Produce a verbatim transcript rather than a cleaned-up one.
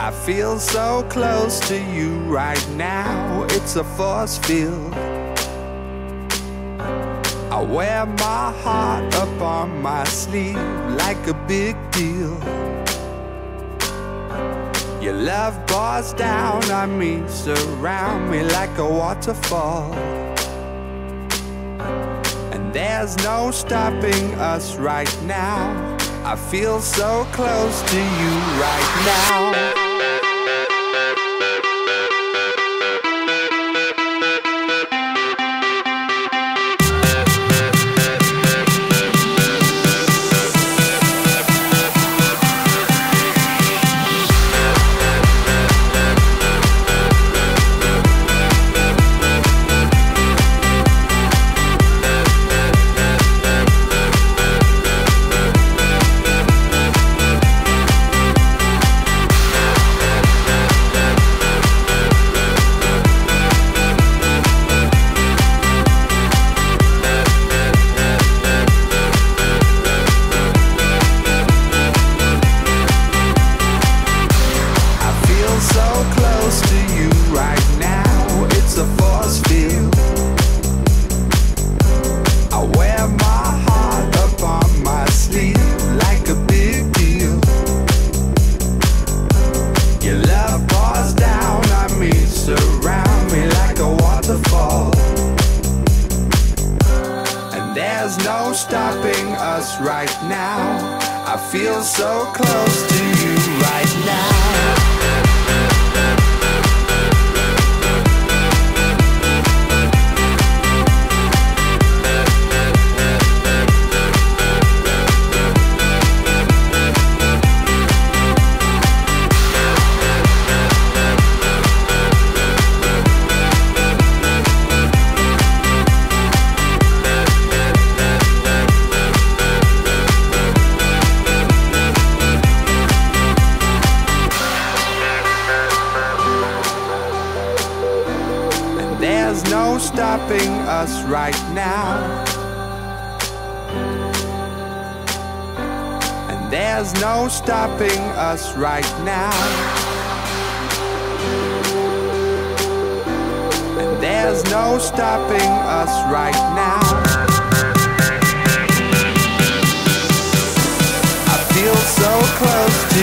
I feel so close to you right now, it's a force field. I wear my heart up on my sleeve like a big deal. Your love pours down on me, surround me like a waterfall. And there's no stopping us right now. I feel so close to you right now. There's no stopping us right now. I feel so close to you right now. There's no stopping us right now. And there's no stopping us right now. And there's no stopping us right now. I feel so close to